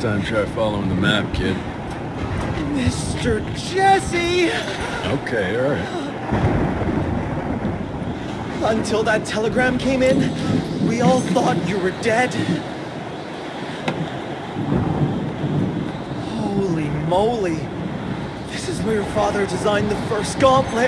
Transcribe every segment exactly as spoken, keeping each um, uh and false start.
time try following the map, kid. Mister Jesse! Okay, alright. Until that telegram came in, we all thought you were dead. Holy moly. This is where your father designed the first gauntlet.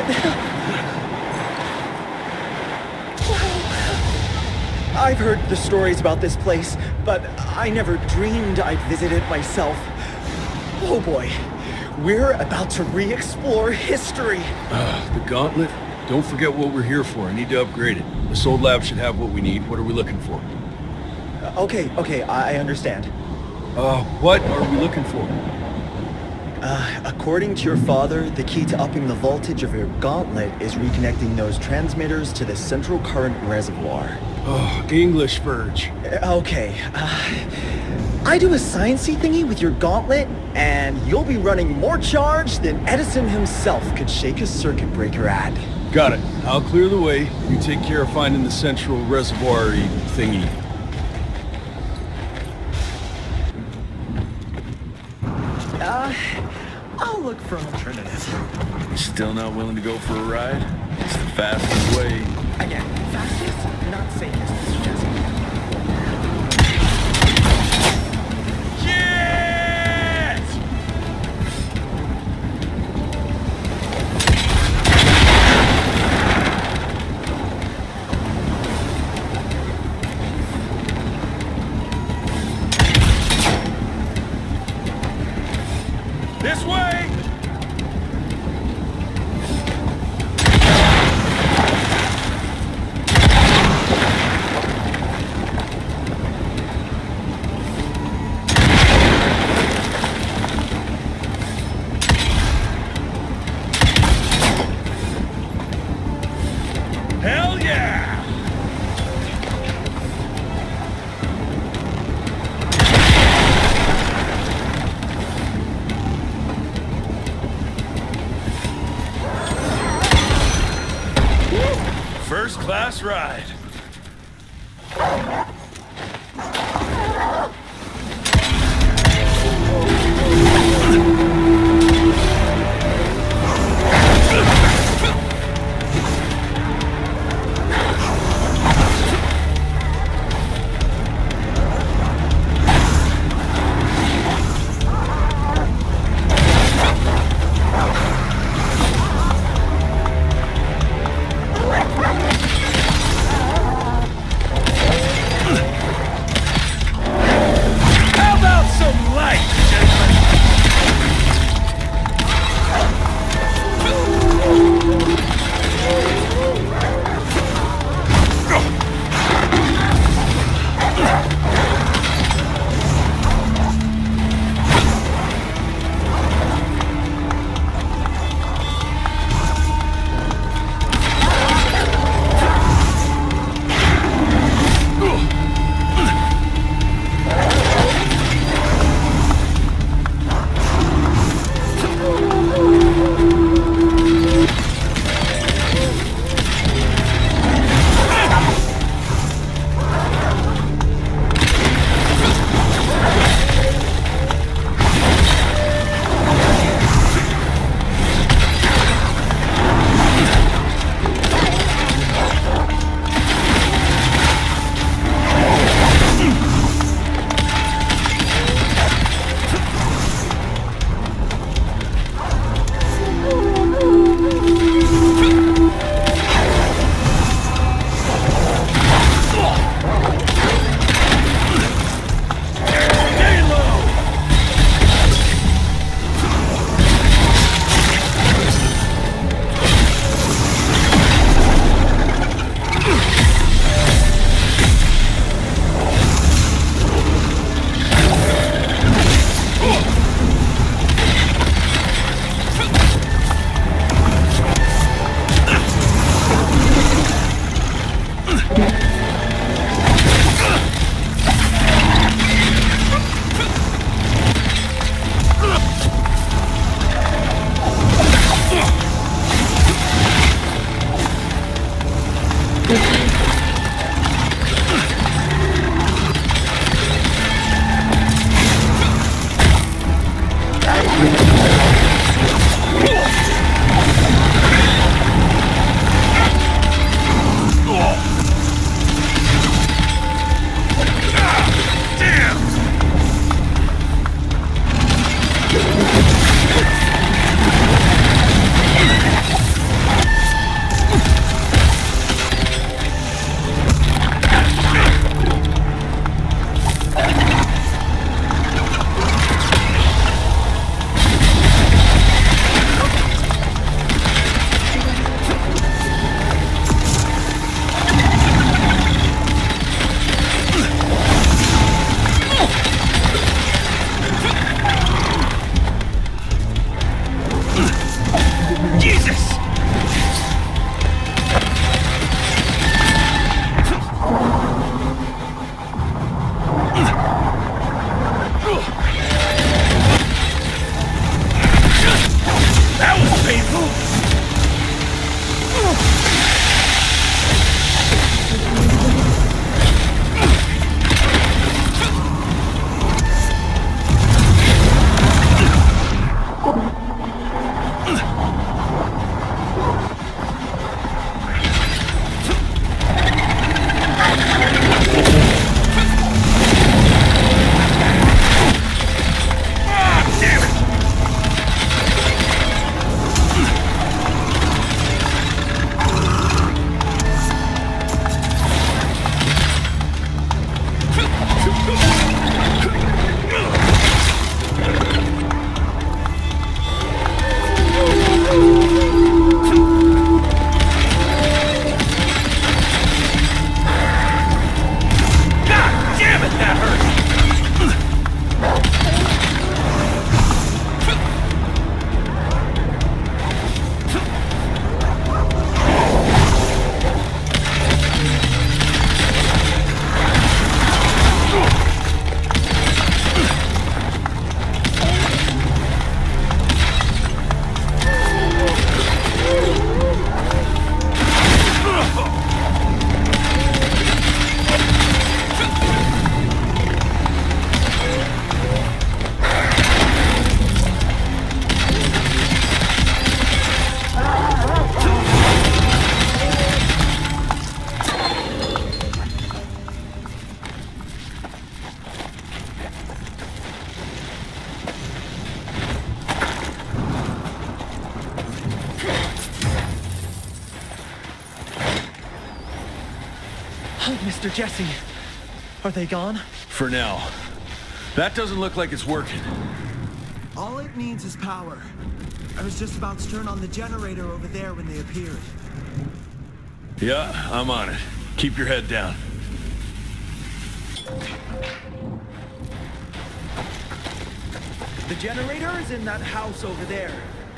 I've heard the stories about this place, but I never dreamed I'd visit it myself. Oh boy, we're about to re-explore history. Uh, the gauntlet? Don't forget what we're here for. I need to upgrade it. This old lab should have what we need. What are we looking for? Uh, okay, okay, I, I understand. Uh, what are we looking for? Uh, according to your father, the key to upping the voltage of your gauntlet is reconnecting those transmitters to the central current reservoir. Oh, English Verge. Uh, okay, uh, I do a sciencey thingy with your gauntlet, and you'll be running more charge than Edison himself could shake a circuit breaker at. Got it. I'll clear the way. You take care of finding the central reservoir-y thingy. Uh, I'll look for an alternative. Still not willing to go for a ride? It's the fastest way. Again, fastest, not safest, Mister Jesse. Yes! This way! Hell yeah! First class ride. How about some light, gentlemen? Oh, Mister Jesse. Are they gone? For now. That doesn't look like it's working. All it needs is power. I was just about to turn on the generator over there when they appeared. Yeah, I'm on it. Keep your head down. The generator is in that house over there.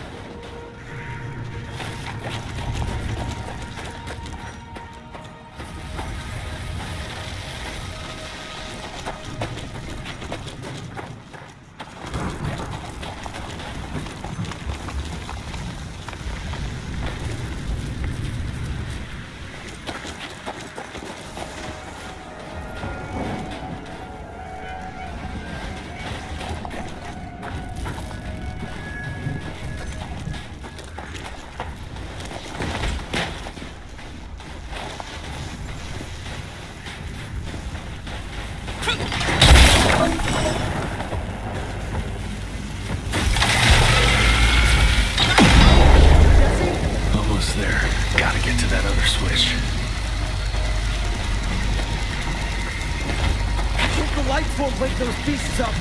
Almost there. Gotta get to that other switch. I think the lights won't wake those beasts up.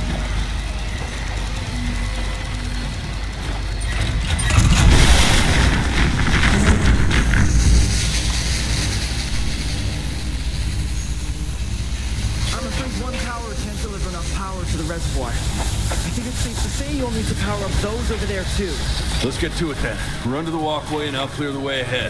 I'm afraid one tower can't deliver enough power to the reservoir. I think it's safe to say you'll need to power up those over there too. Let's get to it then. Run to the walkway and I'll clear the way ahead.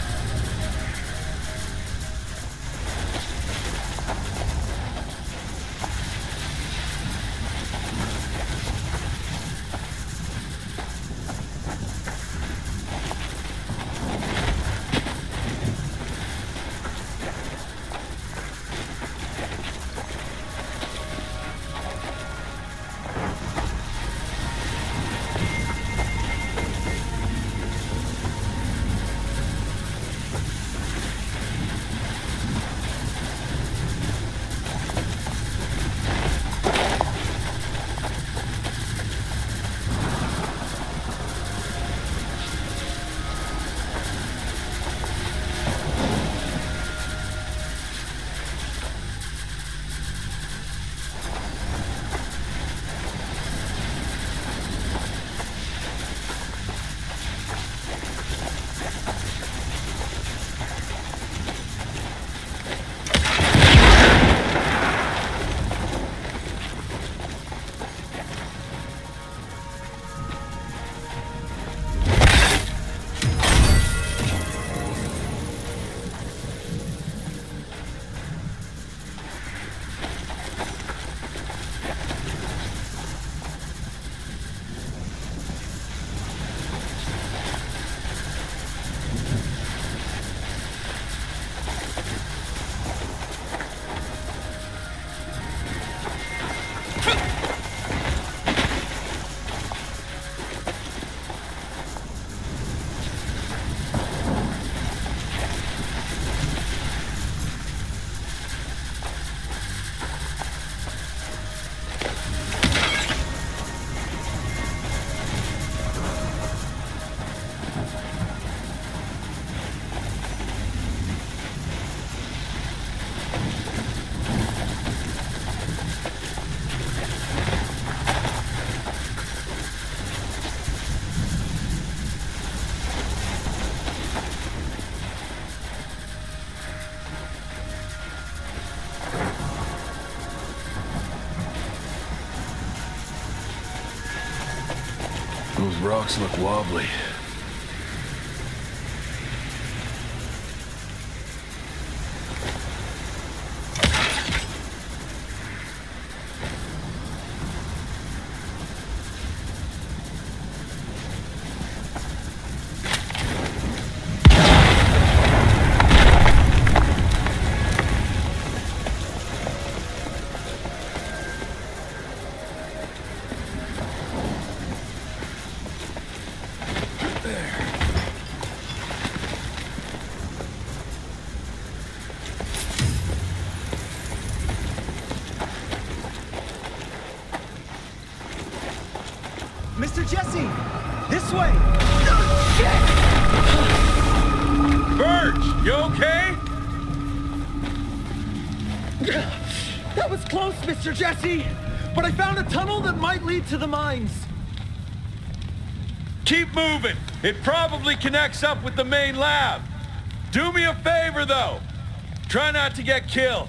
Those rocks look wobbly. Mister Jesse! This way! Birch, you okay? lost, Mister Jesse, but I found a tunnel that might lead to the mines. Keep moving. It probably connects up with the main lab. Do me a favor, though. Try not to get killed.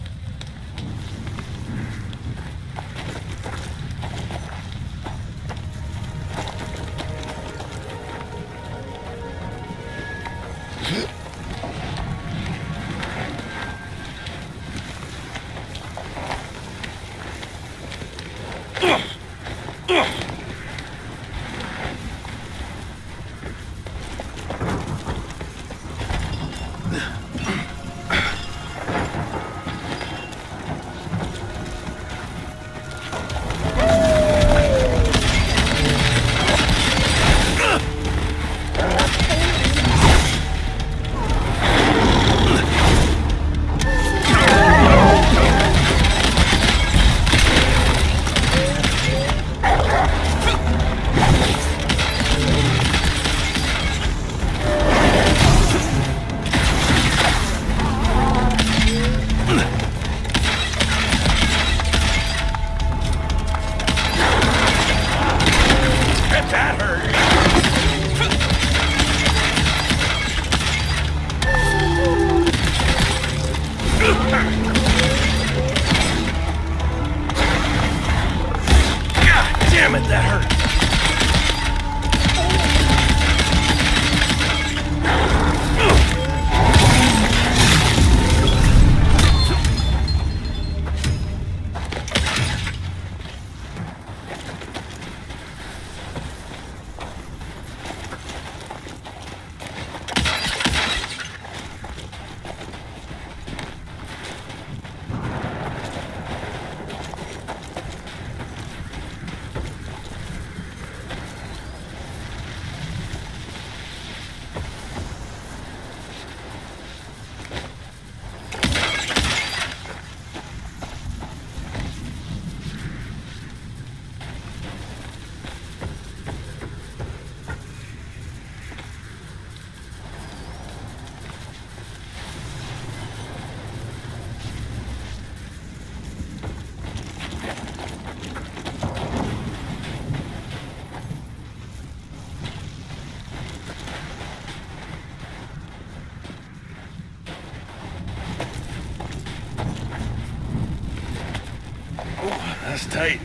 That's tight.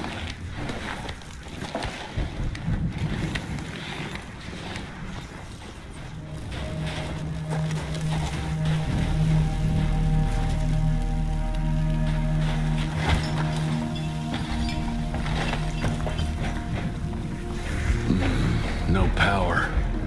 No power.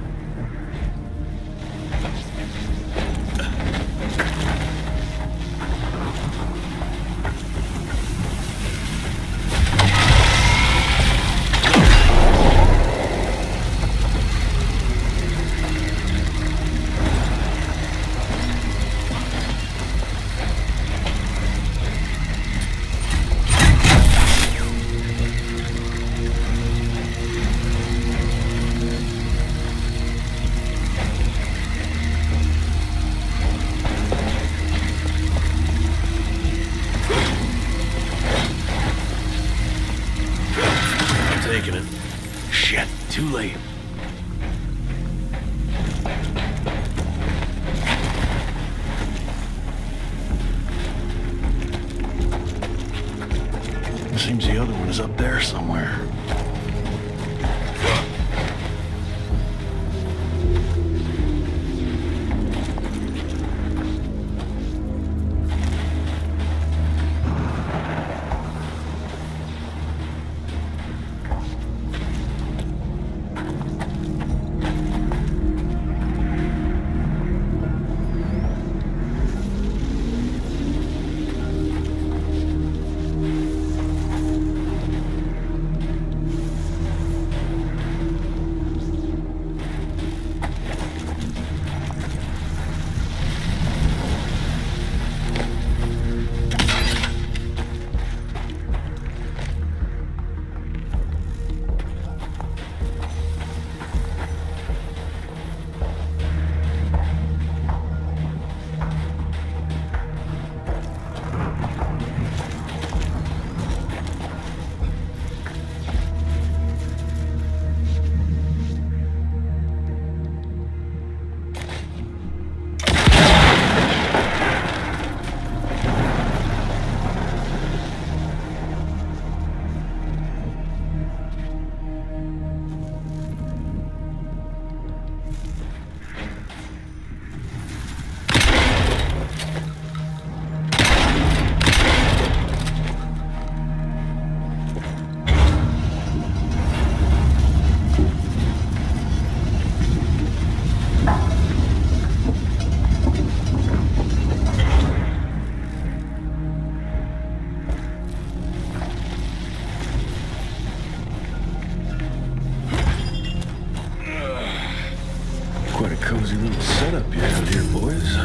Taking it. Shit, too late. Seems the other one is up there somewhere. out here, boys.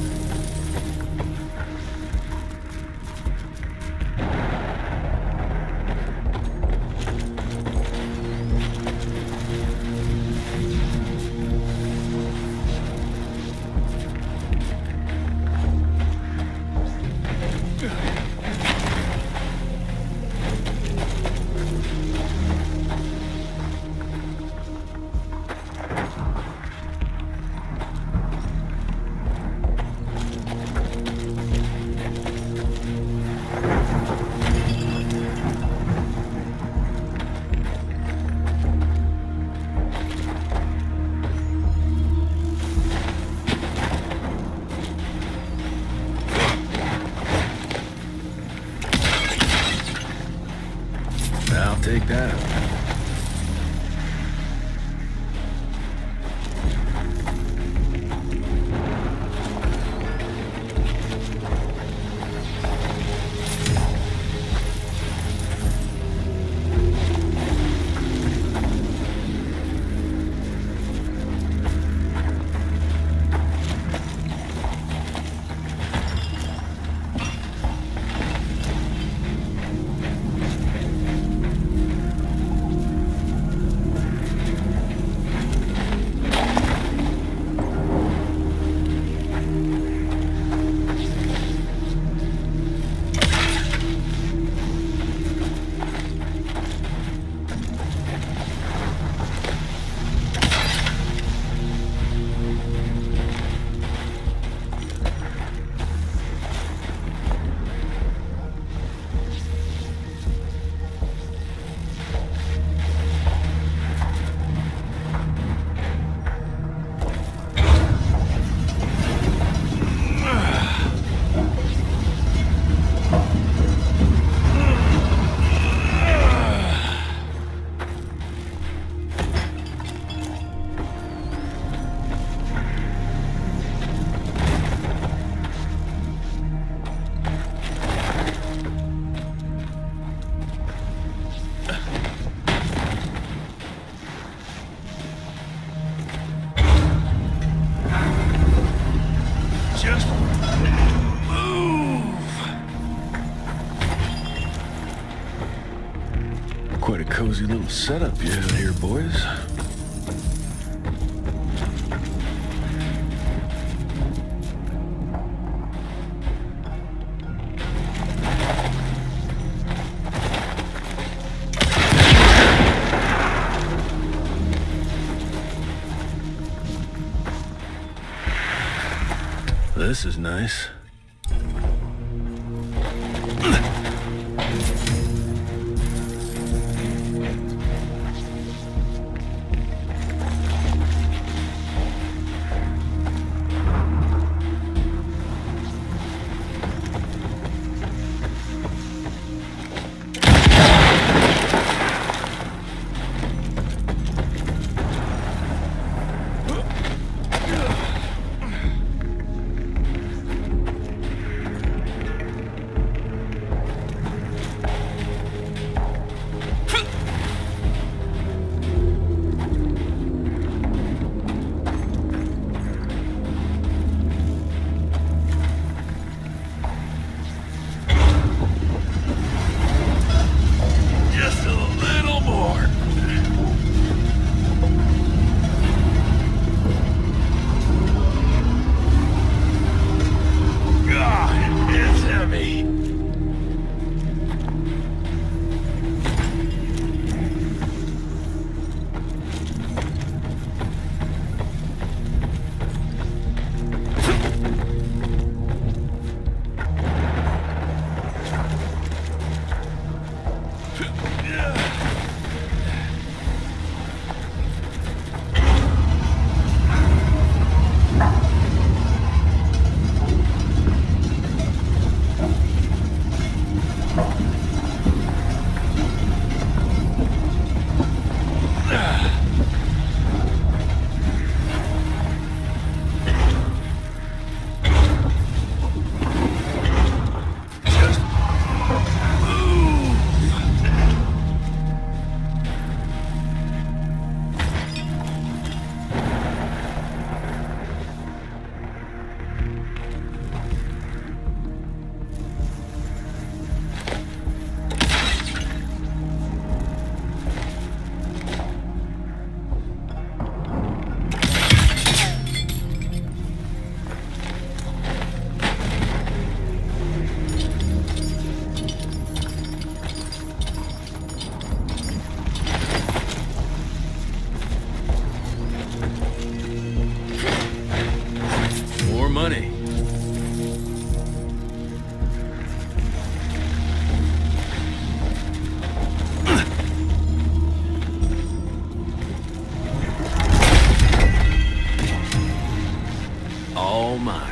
I'll take that. Quite a cozy little setup you have here, boys. This is nice. money. All mine.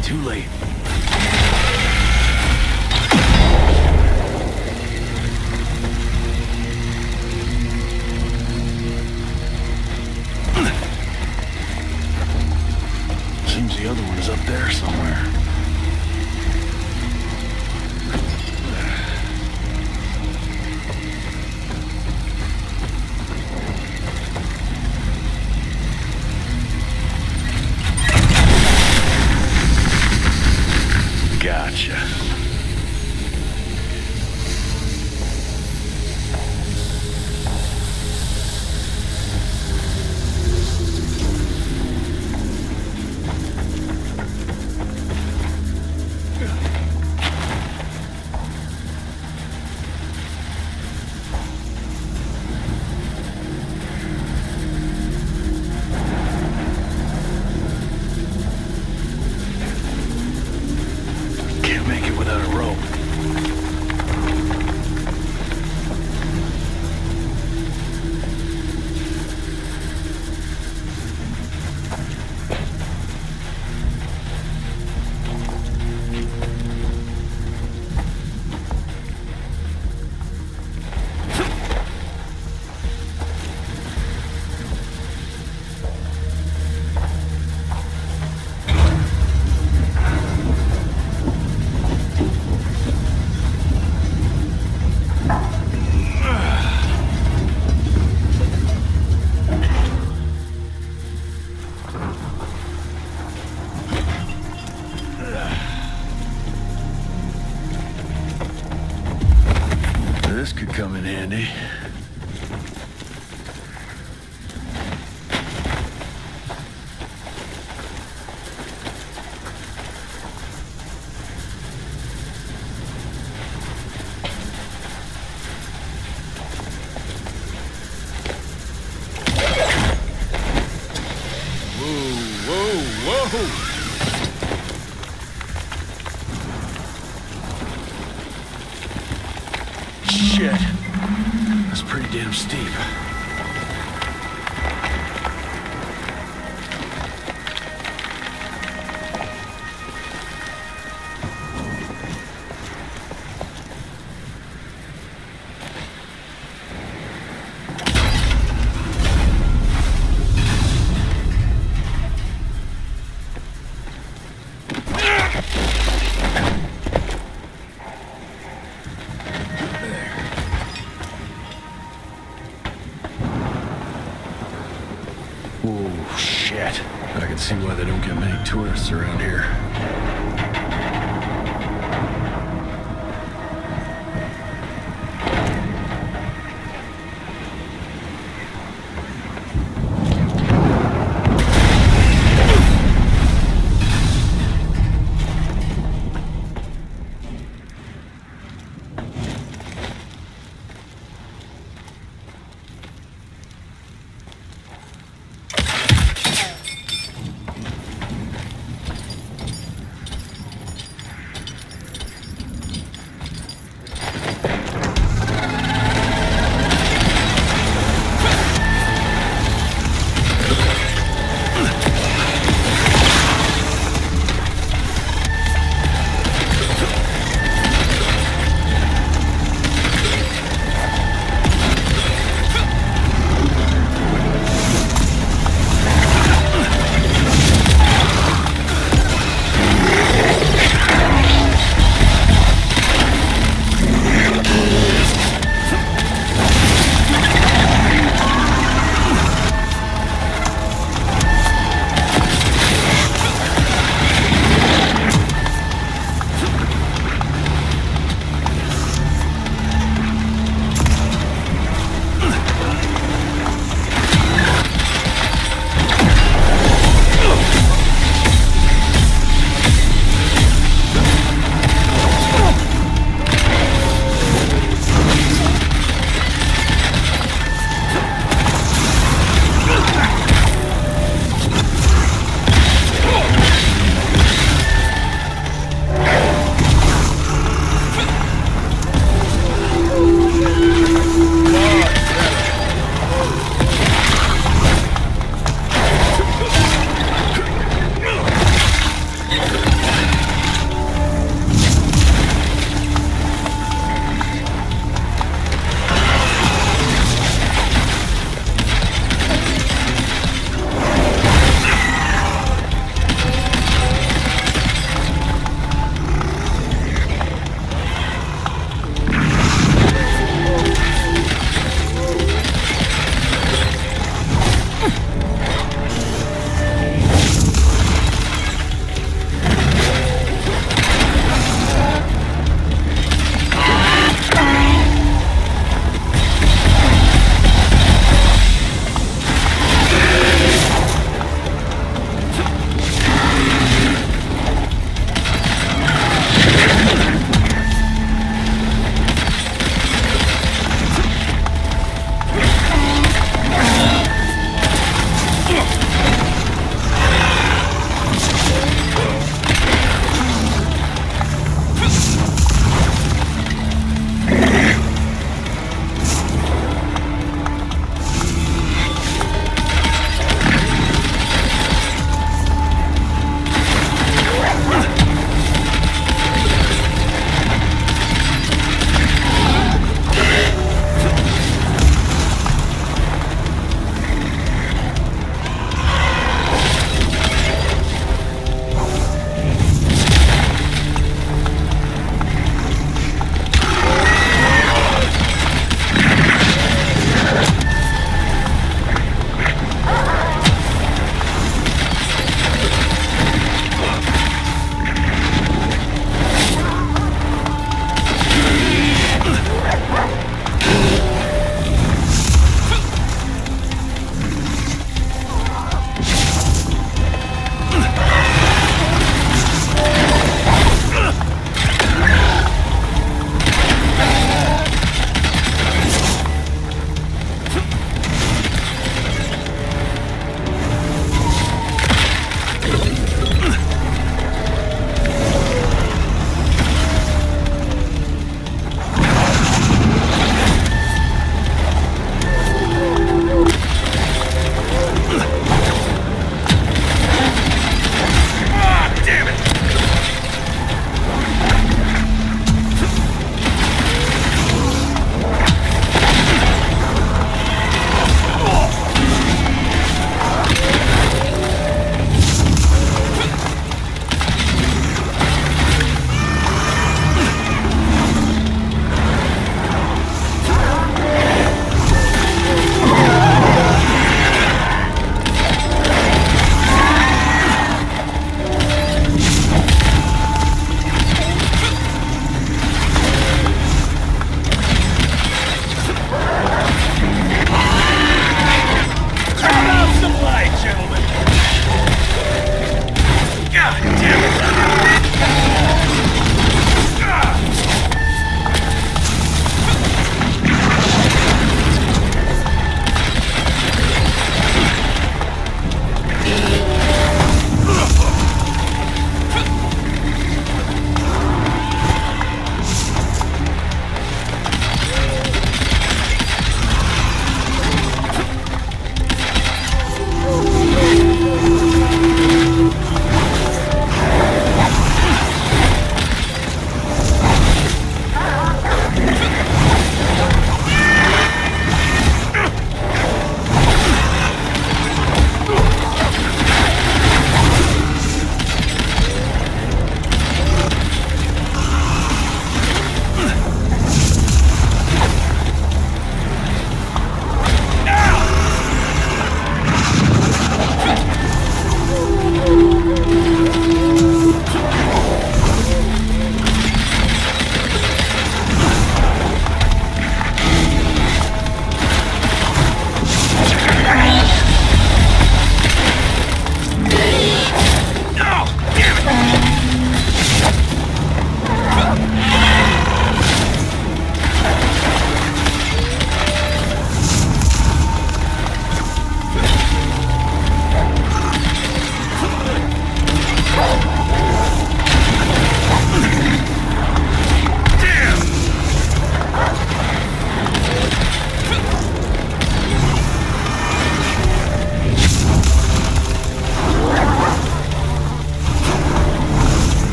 Too late. Seems the other one is up there somewhere. Gotcha. This could come in handy. Whoa, whoa, whoa! Shit. That's pretty damn steep. Oh, shit. I can see why they don't get many tourists around here.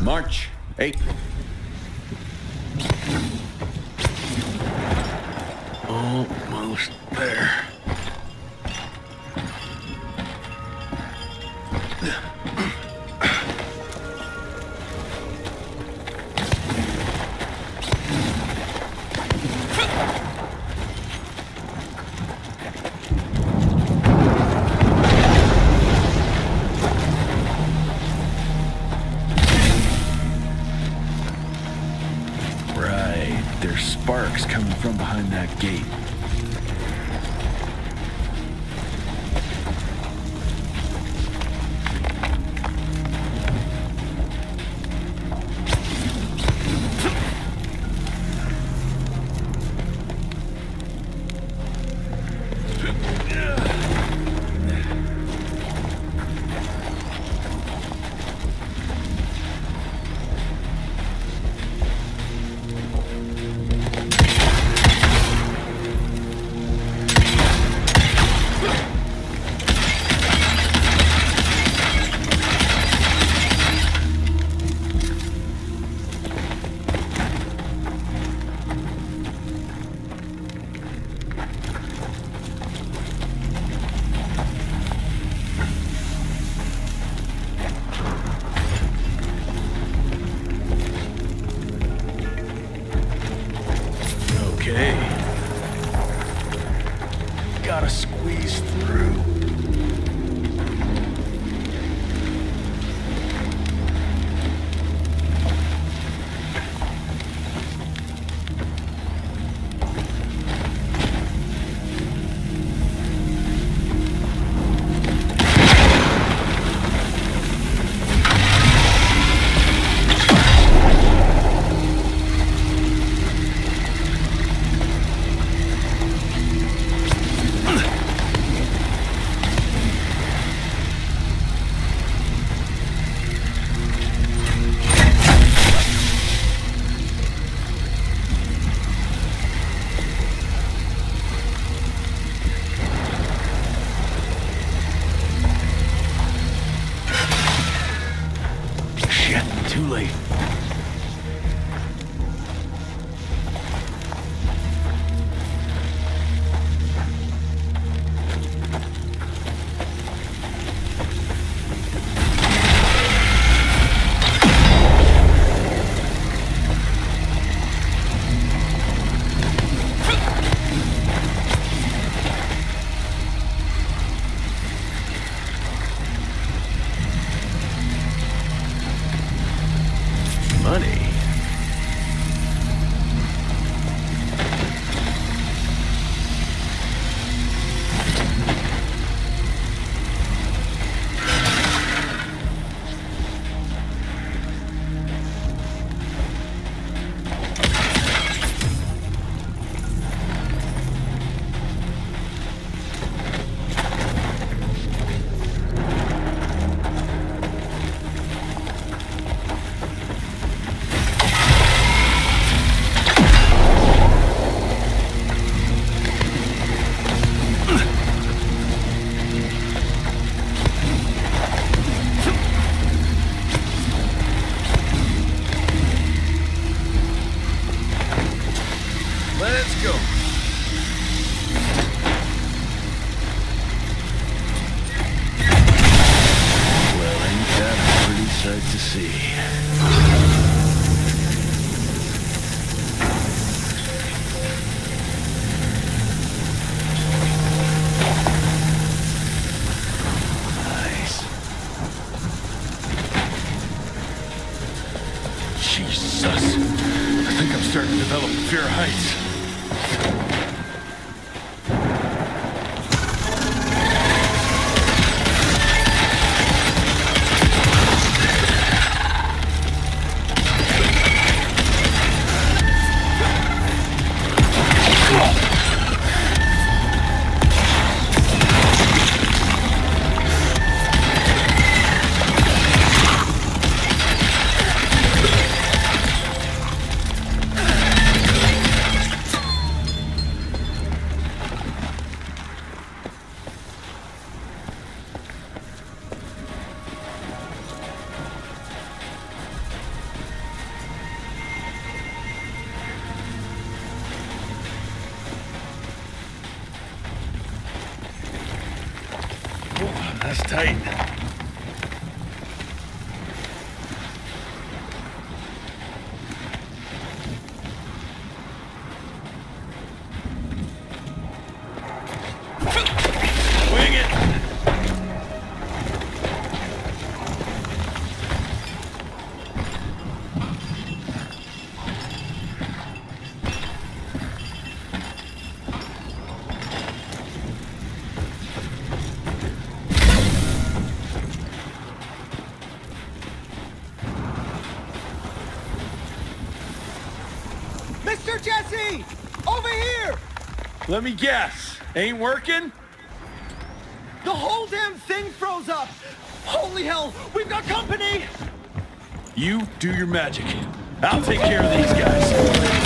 March eighth. Almost there. There's sparks coming from behind that gate. Okay. Gotta squeeze through. Too late. Money. Let's go. Well, ain't that a pretty sight to see? Nice. Jesus. I think I'm starting to develop fear of heights. That's tight. Wing it! Mister Jesse! Over here! Let me guess. Ain't working? The whole damn thing froze up! Holy hell! We've got company! You do your magic. I'll take care of these guys.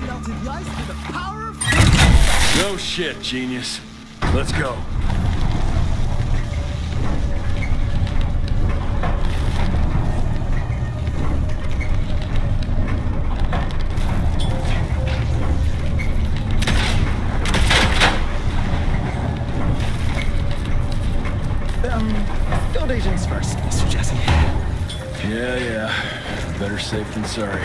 melted the ice with the power of... No shit, genius. Let's go. Um, field agents first, Mister Jesse. Yeah, yeah. Better safe than sorry.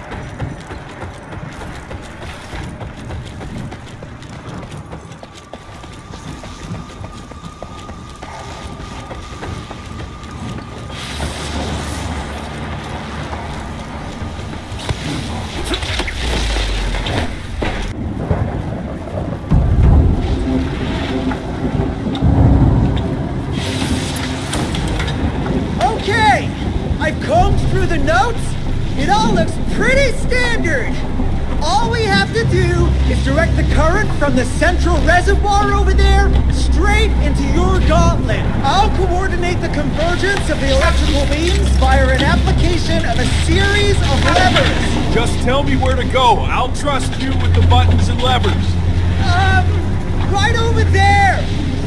Okay! I've combed through the notes. It all looks pretty standard. All we have to do is direct the current from the central reservoir over there straight into your gauntlet. I'll coordinate the convergence of the electrical beams via an application of a series of levers. Just tell me where to go. I'll trust you with the buttons and levers. Um, right over there.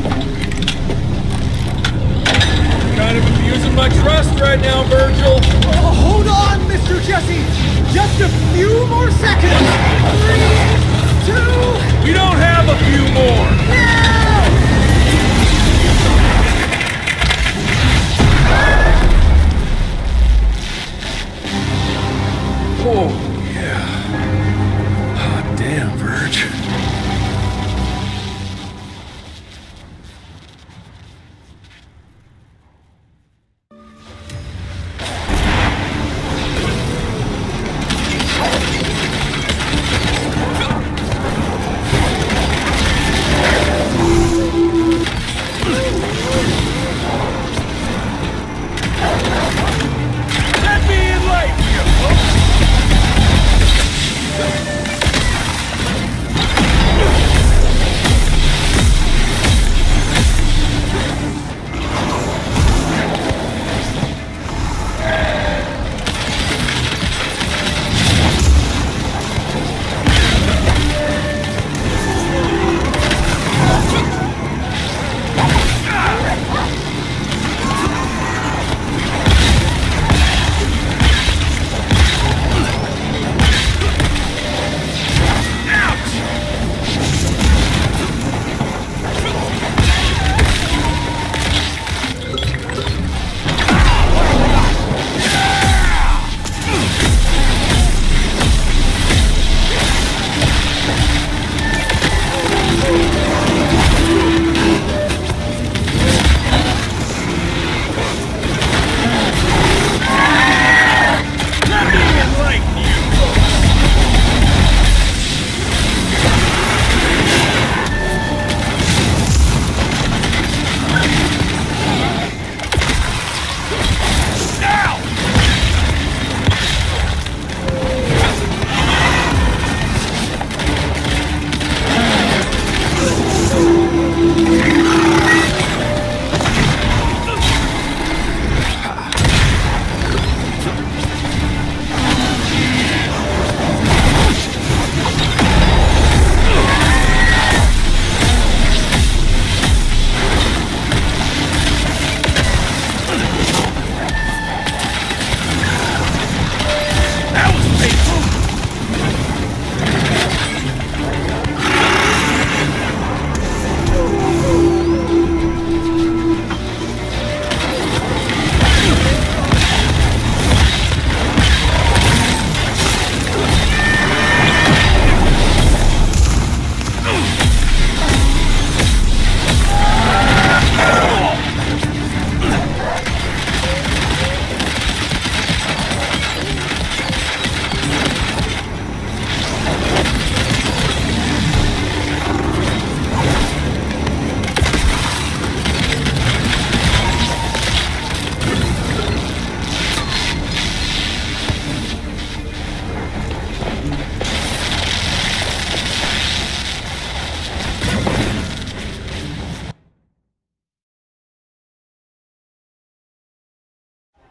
Kind of abusing my trust right now, Virgil. Oh, hold on, Mister Jesse. Just a few more seconds. Three, two, We don't have a few more. now! Oh, yeah. Hot damn, Verge. Let me enlighten you, folks.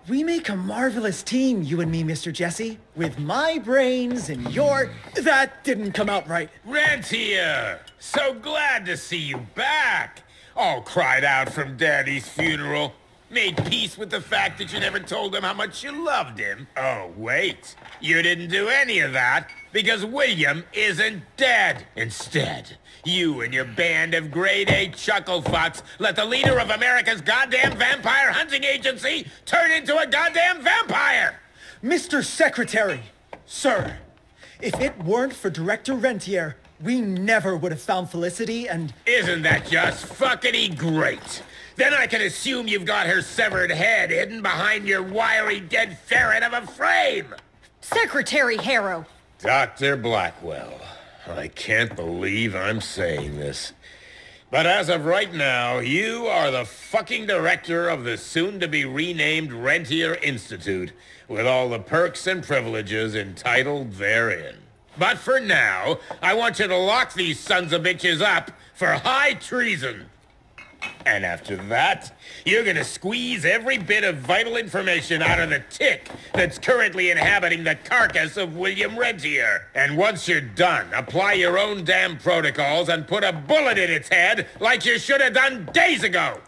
We make a marvelous team, you and me, Mister Jesse. With my brains and your... That didn't come out right. Rentier! So glad to see you back! All cried out from Daddy's funeral. Made peace with the fact that you never told him how much you loved him. Oh, wait. You didn't do any of that because William isn't dead. Instead, you and your band of grade-A chucklefucks let the leader of America's goddamn vampire hunting agency turn into a goddamn vampire! Mister Secretary, sir, if it weren't for Director Rentier, we never would have found Felicity and... Isn't that just fuckity great? Then I can assume you've got her severed head hidden behind your wiry dead ferret of a frame! Secretary Harrow! Doctor Blackwell, I can't believe I'm saying this. But as of right now, you are the fucking director of the soon-to-be renamed Rentier Institute, with all the perks and privileges entitled therein. But for now, I want you to lock these sons of bitches up for high treason. And after that, you're gonna squeeze every bit of vital information out of the tick that's currently inhabiting the carcass of William Rentier. And once you're done, apply your own damn protocols and put a bullet in its head like you should have done days ago.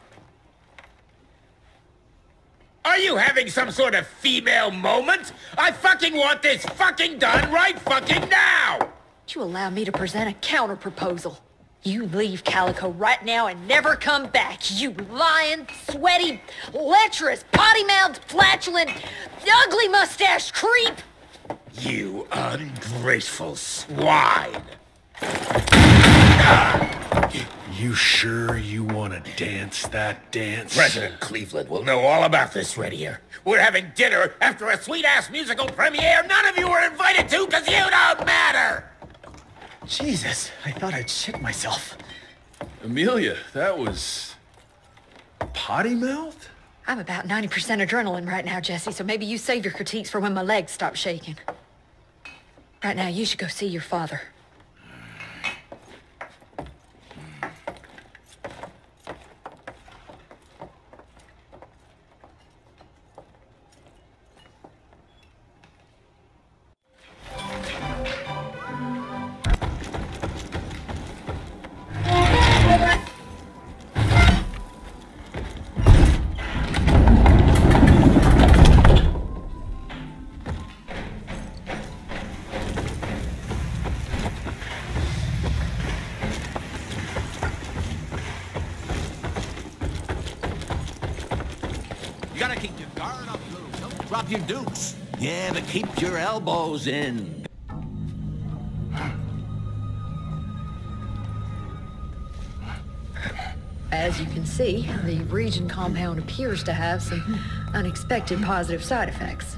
Are you having some sort of female moment? I fucking want this fucking done right fucking now! Would you allow me to present a counter-proposal? You leave Calico right now and never come back, you lying, sweaty, lecherous, potty-mouthed, flatulent, ugly mustached creep! You ungrateful swine! You sure you want to dance that dance? President Cleveland will know all about this, Rentier. We're having dinner after a sweet-ass musical premiere none of you were invited to because you don't matter! Jesus, I thought I'd shit myself. Amelia, that was... potty mouth? I'm about ninety percent adrenaline right now, Jesse, so maybe you save your critiques for when my legs stop shaking. Right now, you should go see your father. You gotta keep your guard up, Lou. Don't drop your dukes. Yeah, but keep your elbows in. As you can see, the region compound appears to have some unexpected positive side effects.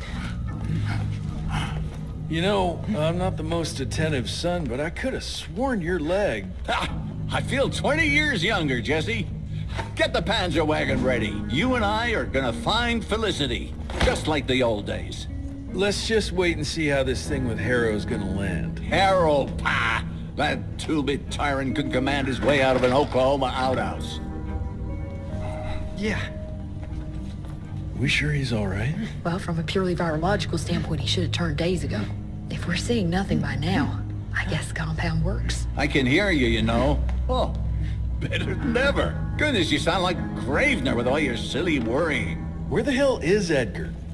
You know, I'm not the most attentive son, but I could have sworn your leg... Ah, I feel twenty years younger, Jesse. Get the Panzer wagon ready. You and I are gonna find Felicity, just like the old days. Let's just wait and see how this thing with Harrow's gonna land. Harrow, pa! That two-bit tyrant could command his way out of an Oklahoma outhouse. Yeah. We sure he's all right? Well, from a purely virological standpoint, he should have turned days ago. If we're seeing nothing by now, I guess the compound works. I can hear you, you know. Oh, better than ever. Goodness, you sound like Gravener with all your silly worrying. Where the hell is Edgar?